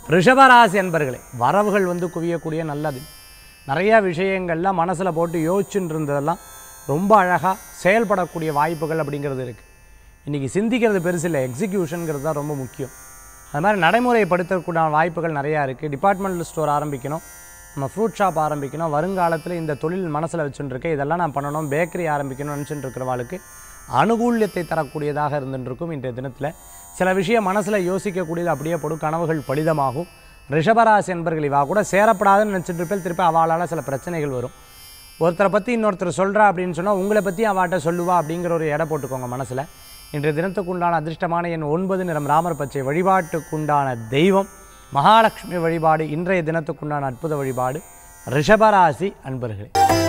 ரிஷபராசி அன்பர்களே, வரவுகள் குவியக்கூடிய நல்லது. நிறையா விஷயங்கள்லாம் மனசில் போட்டு யோசிச்சுட்டு இருந்ததெல்லாம் ரொம்ப அழகாக செயல்படக்கூடிய வாய்ப்புகள் அப்படிங்கிறது இருக்குது. இன்றைக்கி சிந்திக்கிறது பெருசு இல்லை, எக்ஸிக்யூஷனுங்கிறது தான் ரொம்ப முக்கியம். அது மாதிரி நடைமுறைப்படுத்தக்கூடிய வாய்ப்புகள் நிறையா இருக்குது. டிபார்ட்மெண்டல் ஸ்டோர் ஆரம்பிக்கணும், நம்ம ஃப்ரூட் ஷாப் ஆரம்பிக்கணும், வருங்காலத்தில் இந்த தொழில் மனசில் வச்சுட்டுருக்கேன், இதெல்லாம் நான் பண்ணணும், பேக்கரி ஆரம்பிக்கணும்னு நினச்சிட்டு இருக்கிறவாளுக்கு அனுகூல்யத்தை தரக்கூடியதாக இருந்துருக்கும். இன்றைய தினத்தில் சில விஷயம் மனசில் யோசிக்கக்கூடியது அப்படியே போடும், கனவுகள் பலிதமாகும். ரிஷபராசி என்பர்கள் இவா கூட சேரப்படாதுன்னு நினச்சிட்டு இருப்பேன், திருப்பி அவளால் சில பிரச்சனைகள் வரும். ஒருத்தரை பற்றி இன்னொருத்தர் சொல்கிறா அப்படின்னு சொன்னால் உங்களை பற்றி அவட்ட சொல்லுவா அப்படிங்கிற ஒரு எடை போட்டுக்கோங்க மனசில். இன்றைய தினத்துக்குண்டான அதிர்ஷ்டமான எண் 9, நிறம் ராமர் பச்சை. வழிபாட்டுக்குண்டான தெய்வம் மகாலட்சுமி வழிபாடு. இன்றைய தினத்துக்குண்டான அற்புத வழிபாடு ரிஷபராசி அன்பர்களே.